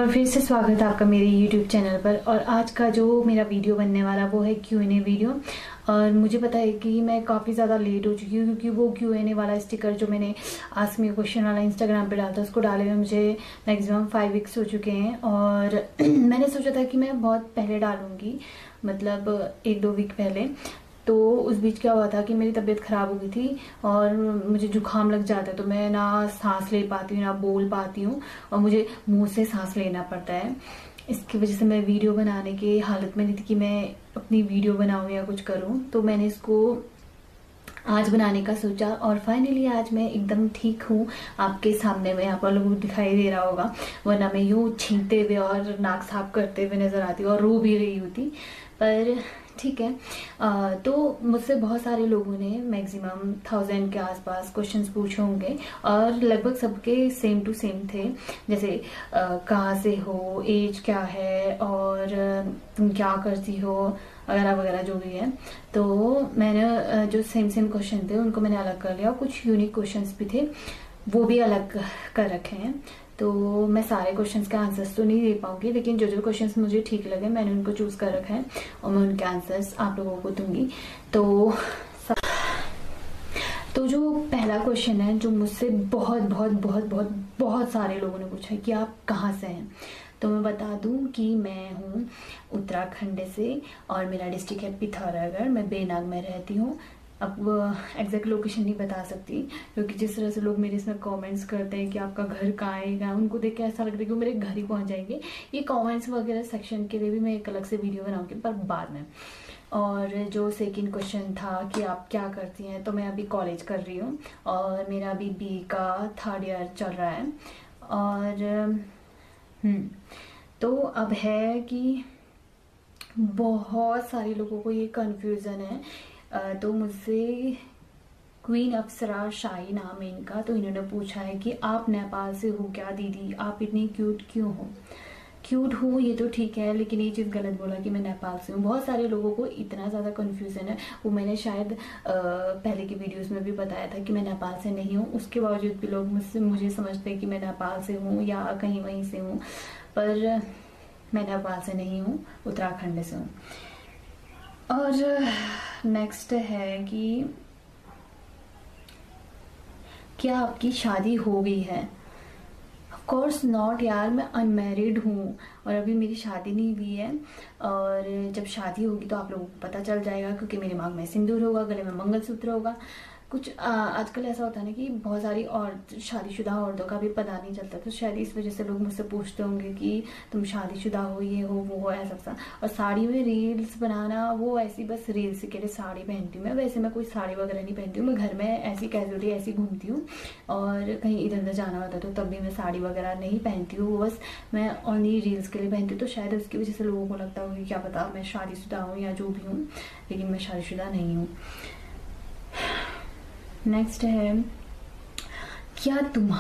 बार फिर से स्वागत है आपका मेरे YouTube चैनल पर। और आज का जो मेरा वीडियो बनने वाला वो है Q&A वीडियो। और मुझे पता है कि मैं काफ़ी ज़्यादा लेट हो चुकी हूँ, क्योंकि वो Q&A वाला स्टिकर जो मैंने आस्क मी क्वेश्चन वाला इंस्टाग्राम पे डाला था, उसको डाले हुए मुझे मैक्सिमम 5 वीक्स हो चुके हैं। और मैंने सोचा था कि मैं बहुत पहले डालूँगी, मतलब 1-2 वीक पहले। तो उस बीच क्या हुआ था कि मेरी तबीयत ख़राब हो गई थी और मुझे जुकाम लग जाता है, तो मैं ना सांस ले पाती हूँ ना बोल पाती हूँ, और मुझे मुंह से सांस लेना पड़ता है। इसकी वजह से मैं वीडियो बनाने की हालत में नहीं थी कि मैं अपनी वीडियो बनाऊँ या कुछ करूँ। तो मैंने इसको आज बनाने का सोचा और फाइनली आज मैं एकदम ठीक हूँ आपके सामने में। आप लोगों को दिखाई दे रहा होगा, वरना मैं यूँ छींकते हुए और नाक साफ करते हुए नजर आती और रो भी रही होती, पर ठीक है। तो मुझसे बहुत सारे लोगों ने मैक्सिमम 1000 के आसपास क्वेश्चंस पूछे होंगे और लगभग सबके सेम टू सेम थे। जैसे कहाँ से हो, एज क्या है, और तुम क्या करती हो, वगैरह वगैरह जो भी है। तो मैंने जो सेम सेम क्वेश्चन थे उनको मैंने अलग कर लिया, और कुछ यूनिक क्वेश्चंस भी थे वो भी अलग कर रखे हैं। तो मैं सारे क्वेश्चंस के आंसर्स तो नहीं दे पाऊंगी, लेकिन जो जो क्वेश्चंस मुझे ठीक लगे मैंने उनको चूज कर रखा है और मैं उनके आंसर्स आप लोगों को दूंगी। तो जो पहला क्वेश्चन है जो मुझसे बहुत बहुत बहुत बहुत बहुत सारे लोगों ने पूछा है कि आप कहाँ से हैं, तो मैं बता दूं कि मैं हूँ उत्तराखंड से और मेरा डिस्ट्रिक्ट है पिथौरागढ़। मैं बेनाग में रहती हूँ। अब एग्जैक्ट लोकेशन नहीं बता सकती, क्योंकि जिस तरह से लोग मेरे इसमें कमेंट्स करते हैं कि आपका घर कहाँ आएगा, उनको देख के ऐसा लग रहा है कि वो मेरे घर ही पहुंच जाएंगे। ये कमेंट्स वगैरह सेक्शन के लिए भी मैं एक अलग से वीडियो बनाऊंगी, पर बाद में। और जो सेकंड क्वेश्चन था कि आप क्या करती हैं, तो मैं अभी कॉलेज कर रही हूँ और मेरा अभी बी का 3rd ईयर चल रहा है। और तो अब है कि बहुत सारे लोगों को ये कंफ्यूजन है। तो मुझसे क्वीन अप्सरा शाही नाम है इनका, तो इन्होंने पूछा है कि आप नेपाल से हो क्या दीदी, आप इतनी क्यूट क्यों हो। क्यूट हूँ ये तो ठीक है, लेकिन ये चीज़ गलत बोला कि मैं नेपाल से हूँ। बहुत सारे लोगों को इतना ज़्यादा कन्फ्यूजन है, वो मैंने शायद पहले की वीडियोस में भी बताया था कि मैं नेपाल से नहीं हूँ। उसके बावजूद भी लोग मुझे समझते हैं कि मैं नेपाल से हूँ या कहीं वहीं से हूँ, पर मैं नेपाल से नहीं हूँ, उत्तराखंड से हूँ। और नेक्स्ट है कि क्या आपकी शादी हो गई है। ऑफ कोर्स नॉट यार, मैं अनमैरिड हूँ और अभी मेरी शादी नहीं हुई है। और जब शादी होगी तो आप लोगों को पता चल जाएगा, क्योंकि मेरे मांग में सिंदूर होगा, गले में मंगलसूत्र होगा। कुछ आजकल ऐसा होता है ना कि बहुत सारी और शादीशुदा औरतों का भी पता नहीं चलता, तो शायद इस वजह से लोग मुझसे पूछते होंगे कि तुम शादीशुदा हो, ये हो वो हो, ऐसा सा। और साड़ी में रील्स बनाना वो ऐसी बस रील्स के लिए साड़ी पहनती हूँ मैं, वैसे मैं कोई साड़ी वगैरह नहीं पहनती हूँ। मैं घर में ऐसी कैजुअली ऐसी घूमती हूँ, और कहीं इधर उधर जाना होता है तो तब भी मैं साड़ी वगैरह नहीं पहनती हूँ, बस मैं ओनली रील्स के लिए पहनती हूँ। तो शायद उसकी वजह से लोगों को लगता होगा कि क्या पता मैं शादीशुदा हूँ या जो भी हूँ, लेकिन मैं शादीशुदा नहीं हूँ। नेक्स्ट है क्या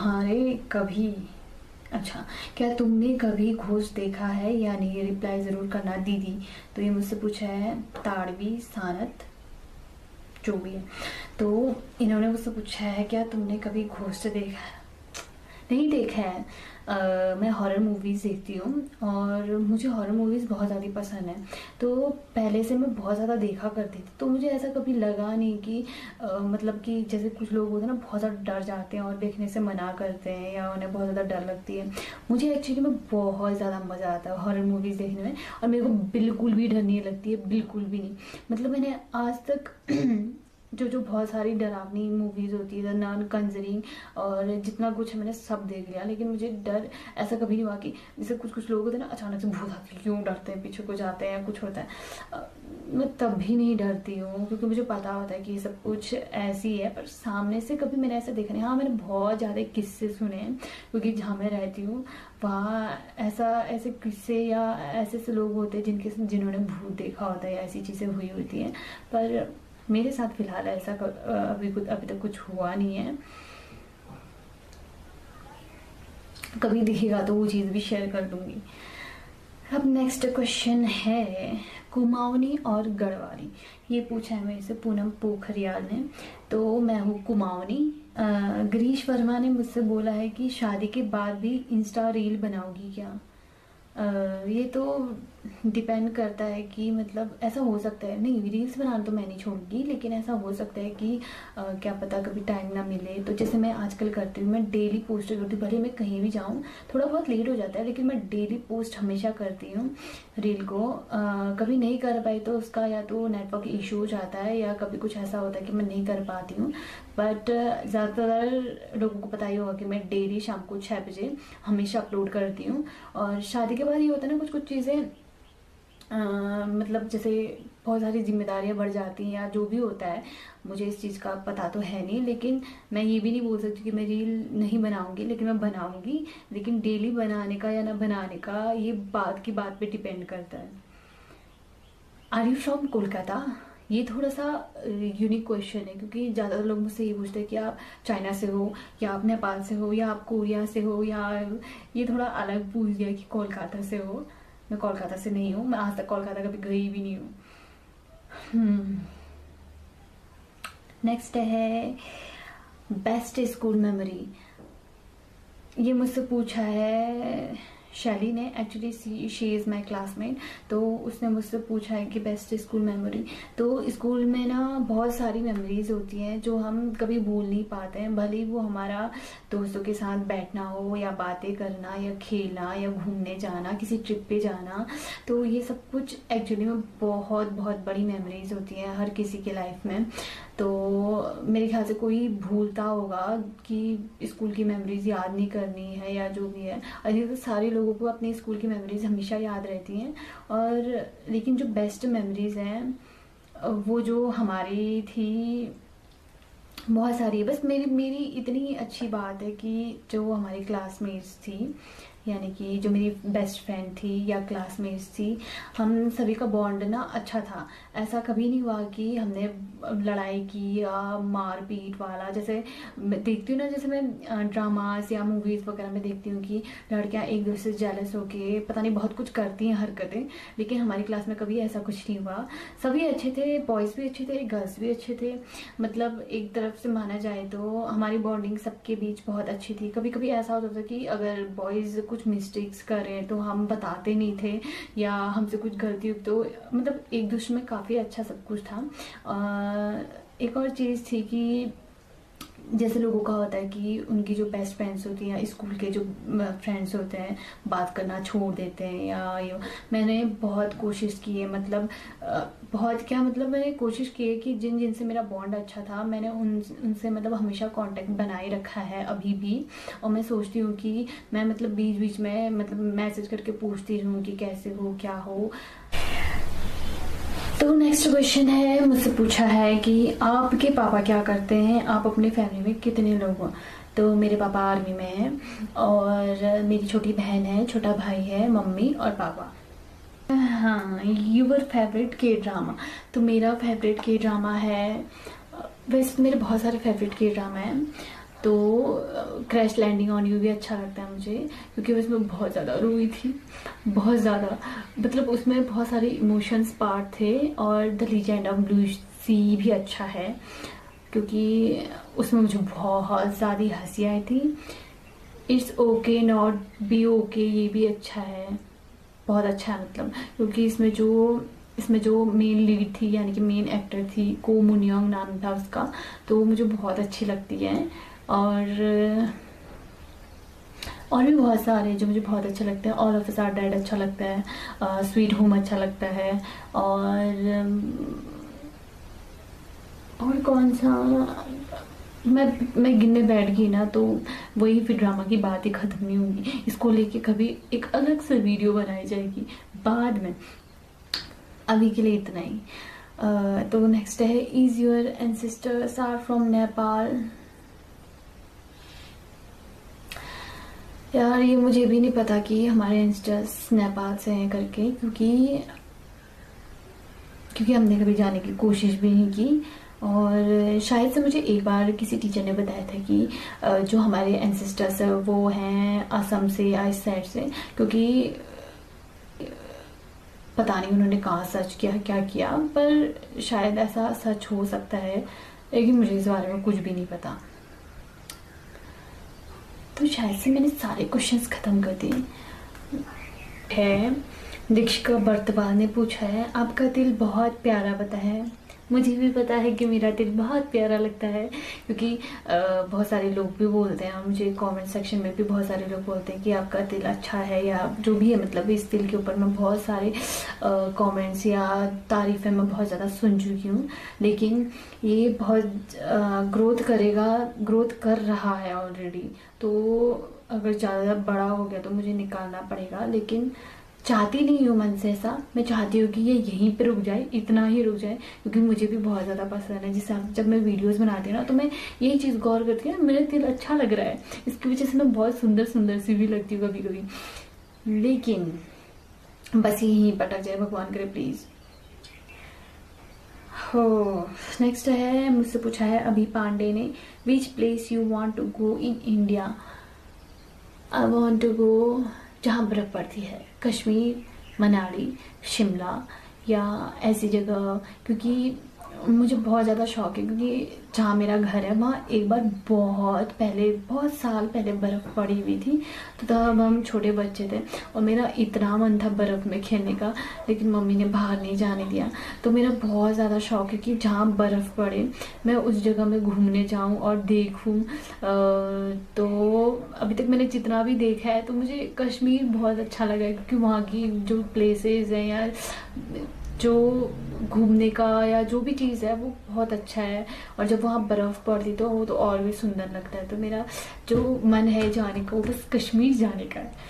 क्या तुमने कभी घोस्ट देखा है या नहीं, रिप्लाई जरूर करना दीदी। तो ये मुझसे पूछा है ताड़वी सानत जो भी है। तो इन्होंने मुझसे पूछा है क्या तुमने कभी घोस्ट देखा है। नहीं देखा है। मैं हॉरर मूवीज़ देखती हूँ और मुझे हॉरर मूवीज़ बहुत ज़्यादा पसंद है। तो पहले से मैं बहुत ज़्यादा देखा करती थी, तो मुझे ऐसा कभी लगा नहीं कि मतलब कि जैसे कुछ लोग होते हैं ना बहुत ज़्यादा डर जाते हैं और देखने से मना करते हैं या उन्हें बहुत ज़्यादा डर लगती है। मुझे एक्चुअली में बहुत ज़्यादा मज़ा आता है हॉरर मूवीज़ देखने में, और मेरे को बिल्कुल भी डर नहीं लगती है, बिल्कुल भी नहीं। मतलब मैंने आज तक जो बहुत सारी डरावनी मूवीज होती है, द नन, कंजरिंग और जितना कुछ है मैंने सब देख लिया, लेकिन मुझे डर ऐसा कभी नहीं हुआ कि जैसे कुछ लोग होते हैं ना अचानक से भूत आती है, क्यों डरते हैं, पीछे को जाते हैं, कुछ होता है। मैं तब भी नहीं डरती हूँ, क्योंकि मुझे पता होता है कि ये सब कुछ ऐसी है, पर सामने से कभी मैंने ऐसा देखा नहीं। हाँ, मैंने बहुत ज़्यादा किस्से सुने हैं, क्योंकि जहाँ मैं रहती हूँ वहाँ ऐसे किस्से या ऐसे लोग होते हैं जिन्होंने भूत देखा होता है या ऐसी चीज़ें हुई होती हैं, पर मेरे साथ फिलहाल ऐसा अभी तक कुछ हुआ नहीं है। कभी दिखेगा तो वो चीज़ भी शेयर कर दूंगी। अब नेक्स्ट क्वेश्चन है कुमाऊनी और गढ़वाली। ये पूछा है मेरे से पूनम पोखरियाल ने। तो मैं हूँ कुमाऊनी। गिरीश वर्मा ने मुझसे बोला है कि शादी के बाद भी इंस्टा रील बनाओगी क्या। ये तो डिपेंड करता है कि मतलब ऐसा हो सकता है, नहीं रील्स बनाना तो मैं नहीं छोड़ूंगी, लेकिन ऐसा हो सकता है कि क्या पता कभी टाइम ना मिले। तो जैसे मैं आजकल करती हूँ, मैं डेली पोस्ट करती हूँ, भले मैं कहीं भी जाऊँ, थोड़ा बहुत लेट हो जाता है लेकिन मैं डेली पोस्ट हमेशा करती हूँ रील को। कभी नहीं कर पाई तो उसका या तो नेटवर्क इशू हो जाता है या कभी कुछ ऐसा होता है कि मैं नहीं कर पाती हूँ। बट ज़्यादातर लोगों को पता ही होगा कि मैं डेली शाम को 6 बजे हमेशा अपलोड करती हूँ। और शादी के बाद ये होता है ना, कुछ कुछ चीज़ें मतलब जैसे बहुत सारी जिम्मेदारियां बढ़ जाती हैं या जो भी होता है, मुझे इस चीज़ का पता तो है नहीं, लेकिन मैं ये भी नहीं बोल सकती कि मैं रील नहीं बनाऊंगी, लेकिन मैं बनाऊंगी। लेकिन डेली बनाने का या ना बनाने का ये बात की बात पे डिपेंड करता है। Are you from Kolkata? ये थोड़ा सा यूनिक क्वेश्चन है, क्योंकि ज़्यादातर लोग मुझसे ये पूछते हैं कि आप चाइना से हो या आप नेपाल से हो या आप कोरिया से हो, या ये थोड़ा अलग पूछ दिया कि कोलकाता से हो। मैं कोलकाता से नहीं हूँ, मैं आज तक कोलकाता कभी गई भी नहीं हूँ। नेक्स्ट है बेस्ट स्कूल मेमोरी। ये मुझसे पूछा है शैली ने, actually she is my classmate. तो उसने मुझसे पूछा है कि बेस्ट स्कूल मेमोरी। तो स्कूल में ना बहुत सारी मेमोरीज होती हैं जो हम कभी भूल नहीं पाते हैं, भले ही वो हमारा दोस्तों के साथ बैठना हो या बातें करना या खेलना या घूमने जाना, किसी ट्रिप पे जाना। तो ये सब कुछ एक्चुअली में बहुत बहुत बड़ी मेमोरीज होती हैं हर किसी के लाइफ में। तो मेरे ख्याल से कोई भूलता होगा कि स्कूल की मेमोरीज याद नहीं करनी है या जो भी है, आई थिंक सारे लोगों को अपनी स्कूल की मेमोरीज हमेशा याद रहती हैं। और लेकिन जो बेस्ट मेमोरीज हैं वो जो हमारी थी बहुत सारी है। बस मेरी मेरी इतनी अच्छी बात है कि जो हमारी क्लासमेट्स थी, यानी कि जो मेरी बेस्ट फ्रेंड थी या क्लासमेट्स थी, हम सभी का बॉन्ड ना अच्छा था। ऐसा कभी नहीं हुआ कि हमने लड़ाई की या मारपीट वाला। जैसे मैं देखती हूँ ना, जैसे मैं ड्रामास या मूवीज़ वगैरह में देखती हूँ कि लड़कियाँ एक दूसरे से जेलस होके पता नहीं बहुत कुछ करती हैं हरकतें, लेकिन हमारी क्लास में कभी ऐसा कुछ नहीं हुआ। सभी अच्छे थे, बॉयज़ भी अच्छे थे, गर्ल्स भी अच्छे थे। मतलब एक तरफ से माना जाए तो हमारी बॉन्डिंग सबके बीच बहुत अच्छी थी। कभी कभी ऐसा होता था कि अगर बॉयज़ कुछ मिस्टेक्स कर रहे हैं तो हम बताते नहीं थे, या हमसे कुछ गलती हुई तो मतलब एक दूसरे में काफ़ी अच्छा सब कुछ था। एक और चीज़ थी कि जैसे लोगों का होता है कि उनकी जो बेस्ट फ्रेंड्स होती हैं, स्कूल के जो फ्रेंड्स होते हैं, बात करना छोड़ देते हैं या ये। मैंने बहुत कोशिश की है, मतलब बहुत क्या, मतलब मैंने कोशिश की है कि जिनसे मेरा बॉन्ड अच्छा था, मैंने उनसे मतलब हमेशा कांटेक्ट बनाए रखा है अभी भी। और मैं सोचती हूँ कि मैं मतलब बीच बीच में मतलब मैसेज करके पूछती रहूँ कि कैसे हो, क्या हो। तो नेक्स्ट क्वेश्चन है, मुझसे पूछा है कि आपके पापा क्या करते हैं, आप अपने फैमिली में कितने लोग हो। तो मेरे पापा आर्मी में हैं और मेरी छोटी बहन है, छोटा भाई है, मम्मी और पापा। हाँ, यूर फेवरेट के ड्रामा। तो मेरा फेवरेट के ड्रामा है, वैसे तो मेरे बहुत सारे फेवरेट के ड्रामा हैं। तो क्रैश लैंडिंग ऑन यू भी अच्छा लगता है मुझे, क्योंकि उसमें बहुत ज़्यादा रोई थी, बहुत ज़्यादा। मतलब उसमें बहुत सारे इमोशंस पार्ट थे। और the legend of blue sea भी अच्छा है, क्योंकि उसमें मुझे बहुत ज़्यादा हंसी आई थी। It's okay not be okay, ये भी अच्छा है, बहुत अच्छा है। मतलब क्योंकि इसमें जो मेन लीड थी, यानी कि मेन एक्टर थी, को मुन योंग नाम था उसका, तो वो मुझे बहुत अच्छी लगती है। और भी बहुत सारे जो मुझे बहुत अच्छे लगते हैं। All of us are dead अच्छा लगता है, स्वीट होम अच्छा लगता है। और कौन सा, मैं गिनने बैठ गई ना तो वही फिर ड्रामा की बात ही खत्म नहीं होगी। इसको लेके कभी एक अलग से वीडियो बनाई जाएगी बाद में, अभी के लिए इतना ही। तो नेक्स्ट है, is your ancestors are from Nepal. यार ये मुझे भी नहीं पता कि हमारे एंसेस्टर्स नेपाल से हैं करके, क्योंकि हमने कभी जाने की कोशिश भी नहीं की। और शायद से मुझे एक बार किसी टीचर ने बताया था कि जो हमारे एंसेस्टर्स है वो हैं असम से या इस साइड से, क्योंकि पता नहीं उन्होंने कहाँ सर्च किया क्या किया, पर शायद ऐसा सच हो सकता है, लेकिन मुझे इस बारे में कुछ भी नहीं पता। तो शायद से मैंने सारे क्वेश्चंस खत्म कर दिए। है दीक्षिका बर्तवाल ने पूछा है, आपका दिल बहुत प्यारा बता है। मुझे भी पता है कि मेरा दिल बहुत प्यारा लगता है, क्योंकि बहुत सारे लोग भी बोलते हैं, और मुझे कमेंट सेक्शन में भी बहुत सारे लोग बोलते हैं कि आपका दिल अच्छा है, या जो भी है, मतलब इस दिल के ऊपर मैं बहुत सारे कमेंट्स या तारीफ़ें मैं बहुत ज़्यादा सुन चुकी हूँ। लेकिन ये बहुत ग्रोथ कर रहा है ऑलरेडी, तो अगर ज़्यादा बड़ा हो गया तो मुझे निकालना पड़ेगा। लेकिन चाहती नहीं हूँ मन से ऐसा, मैं चाहती हूँ कि ये यहीं पे रुक जाए, इतना ही रुक जाए, क्योंकि मुझे भी बहुत ज़्यादा पसंद है। जिससे जब मैं वीडियोस बनाती हूँ ना, तो मैं यही चीज़ गौर करती हूँ, मेरा दिल अच्छा लग रहा है, इसकी वजह से मैं बहुत सुंदर सुंदर सी भी लगती हूँ कभी कभी। लेकिन बस यहीं पटक जाए, भगवान करे प्लीज़। हो नेक्स्ट है, मुझसे पूछा है अभी पांडे ने, which place you want to go in India. I want to go जहाँ बर्फ़ पड़ती है, कश्मीर, मनाली, शिमला या ऐसी जगह, क्योंकि मुझे बहुत ज़्यादा शौक है। क्योंकि जहाँ मेरा घर है वहाँ एक बार बहुत साल पहले बर्फ़ पड़ी हुई थी, तो तब हम छोटे बच्चे थे और मेरा इतना मन था बर्फ़ में खेलने का, लेकिन मम्मी ने बाहर नहीं जाने दिया। तो मेरा बहुत ज़्यादा शौक है कि जहाँ बर्फ़ पड़े मैं उस जगह में घूमने जाऊँ और देखूँ। तो अभी तक मैंने जितना भी देखा है, तो मुझे कश्मीर बहुत अच्छा लगा है, क्योंकि वहाँ की जो प्लेसेस हैं या जो घूमने का या जो भी चीज़ है वो बहुत अच्छा है। और जब वहाँ बर्फ़ पड़ती तो वो तो और भी सुंदर लगता है। तो मेरा जो मन है जाने का वो बस कश्मीर जाने का है।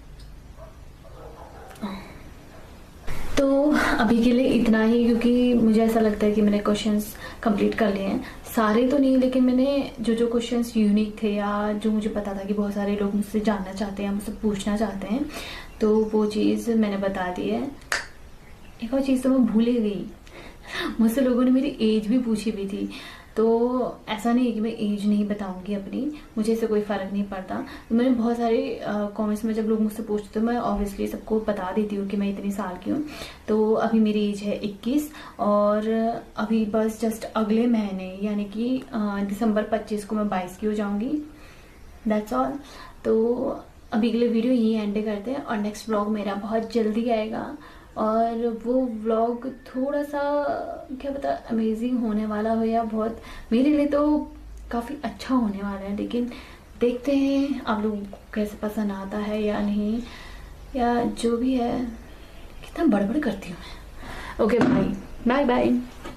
तो अभी के लिए इतना ही, क्योंकि मुझे ऐसा लगता है कि मैंने क्वेश्चंस कंप्लीट कर लिए हैं, सारे तो नहीं, लेकिन मैंने जो क्वेश्चंस यूनिक थे या जो मुझे पता था कि बहुत सारे लोग मुझसे जानना चाहते हैं, मुझसे पूछना चाहते हैं, तो वो चीज़ मैंने बता दी है। एक और चीज़ तो मैं भूल ही गई, मुझसे लोगों ने मेरी एज भी पूछी हुई थी। तो ऐसा नहीं है कि मैं एज नहीं बताऊंगी अपनी, मुझे इससे कोई फ़र्क नहीं पड़ता। तो मैंने बहुत सारे कमेंट्स में जब लोग मुझसे पूछते तो मैं ऑब्वियसली सबको बता देती हूँ कि मैं इतनी साल की हूँ। तो अभी मेरी एज है 21, और अभी बस जस्ट अगले महीने यानी कि दिसंबर 25 को मैं 22 की हो जाऊँगी। That's all. तो अभी के लिए वीडियो यही एंड करते हैं, और नेक्स्ट व्लॉग मेरा बहुत जल्दी आएगा, और वो व्लॉग थोड़ा सा क्या पता अमेजिंग होने वाला हो या बहुत, मेरे लिए तो काफ़ी अच्छा होने वाला है। लेकिन देखते हैं आप लोगों को कैसे पसंद आता है या नहीं, या जो भी है। कितना बड़बड़ करती हूँ मैं। Okay bye bye bye.